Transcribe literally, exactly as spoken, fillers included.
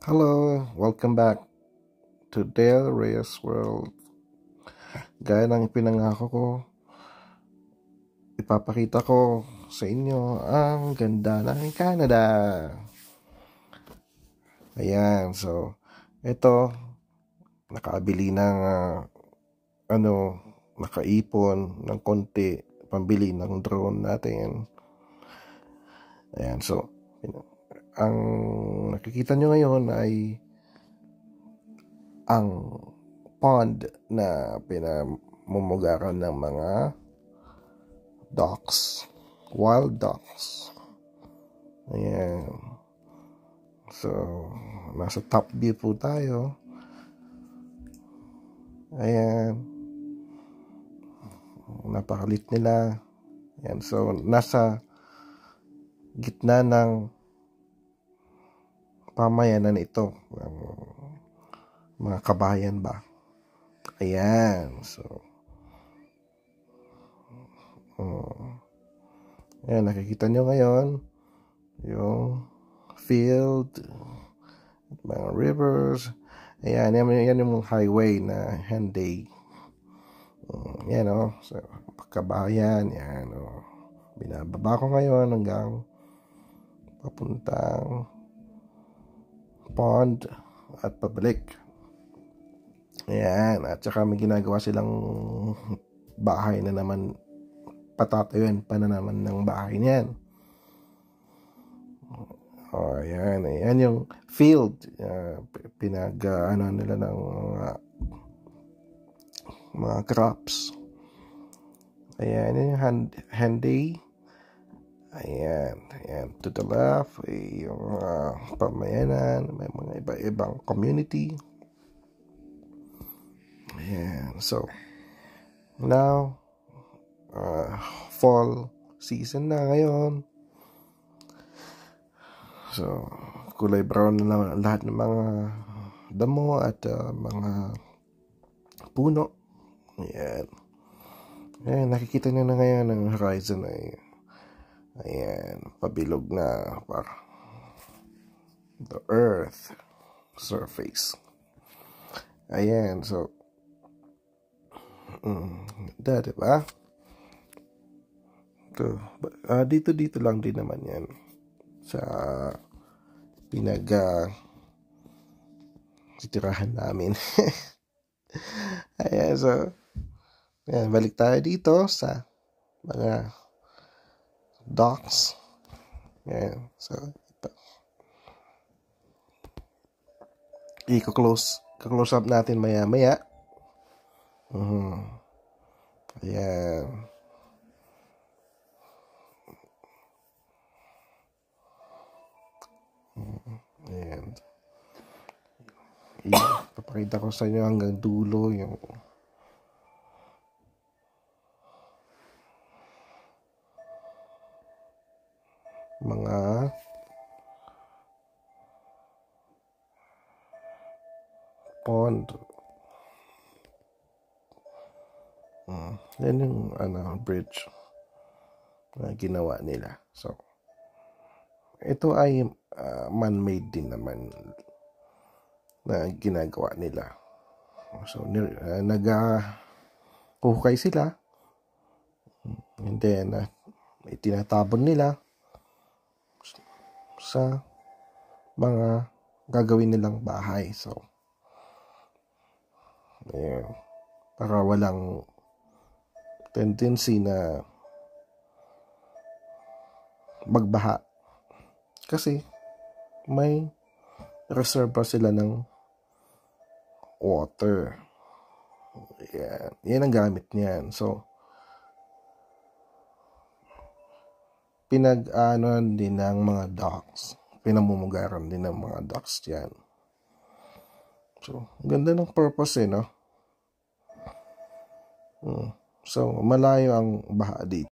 Hello, welcome back to Del Reyes World. Gaya ng ipinangako ko, ipapakita ko sa inyo ang ganda ng Canada. Ayan, so ito, nakabili ng uh, ano, nakaipon ng konti, pambili ng drone natin. Ayan, so ang nakikita nyo ngayon ay ang pond na pinamumugaran ng mga ducks, wild ducks. Ayan. So, nasa top view po tayo. Ayan. Napakalit nila. Ayan. So, nasa gitna ng pamayanan ito, ng mga kabayan ba. Ayan. So, um, ayan, nakikita nyo ngayon yung field, mga rivers. Ayan, yan, yan yung highway na Henday. Um, yan o, so, kabayan. Yan o, binababa ko ngayon hanggang papuntang pond at pabalik. Ayan, at saka may ginagawa silang bahay na naman, patatayuan pa na naman ng bahay niyan. Oh, ayan, ayan yung field, uh, pinag uh, ano nila ng mga mga crops. Ayan, yung hand, handy. Ayan, ayan, to the left ay yung uh, pamayanan, may mga iba-ibang community. Ayan, so now uh, fall season na ngayon. So kulay brown na lahat ng mga damo at uh, mga puno. Ayan, ayan, nakikita nyo na ngayon ang horizon ay ayan, pabilog na para the earth surface. Ayan, so mm, da, diba? Ito, uh, dito dito lang din naman yan sa pinag uh, titirahan namin. Ayan, so ayan, balik tayo dito sa mga docks. Ayan, so i-close close up natin maya maya. Uh-huh. Ayan. Ayan. Ipapakita ko sa inyo hanggang dulo yung mga pond. Uh, yan yung ano, bridge na ginawa nila. So, ito ay uh, man-made din naman na ginagawa nila. So, uh, nag-hukay uh, sila. And then, uh, itinatabon nila sa mga gagawin nilang bahay. So, ayan, para walang tendency na magbaha. Kasi may reserve pa sila ng water. Yan, yan ang gamit niyan. So, pinag-ano din ng mga ducks. Pinamumugaran din ng mga ducks yan. So, ganda ng purpose eh, no? Hmm. So, malayo ang baha dito.